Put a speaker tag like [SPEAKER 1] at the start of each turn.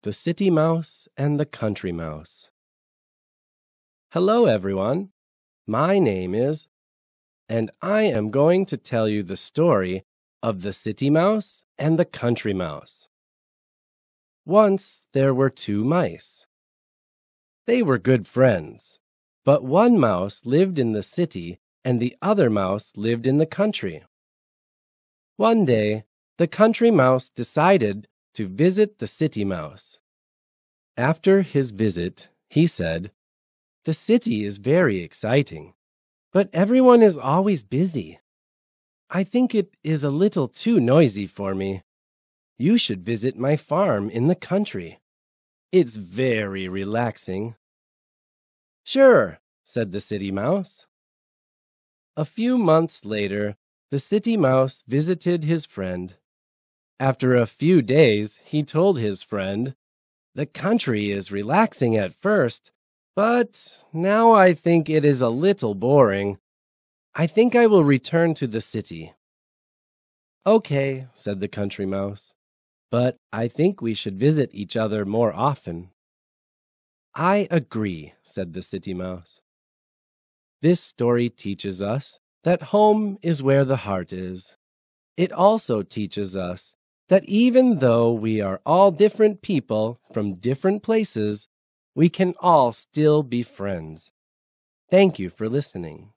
[SPEAKER 1] The City Mouse and the Country Mouse. Hello, everyone. My name is, and I am going to tell you the story of the City Mouse and the Country Mouse. Once there were two mice. They were good friends, but one mouse lived in the city and the other mouse lived in the country. One day, the Country Mouse decided to visit the City Mouse. After his visit, he said, "The city is very exciting, but everyone is always busy. I think it is a little too noisy for me. You should visit my farm in the country. It's very relaxing." "Sure," said the City Mouse. A few months later, the City Mouse visited his friend. After a few days, he told his friend, "The country is relaxing at first, but now I think it is a little boring. I think I will return to the city." "Okay," said the Country Mouse, "but I think we should visit each other more often." "I agree," said the City Mouse. This story teaches us that home is where the heart is. It also teaches us that even though we are all different people from different places, we can all still be friends. Thank you for listening.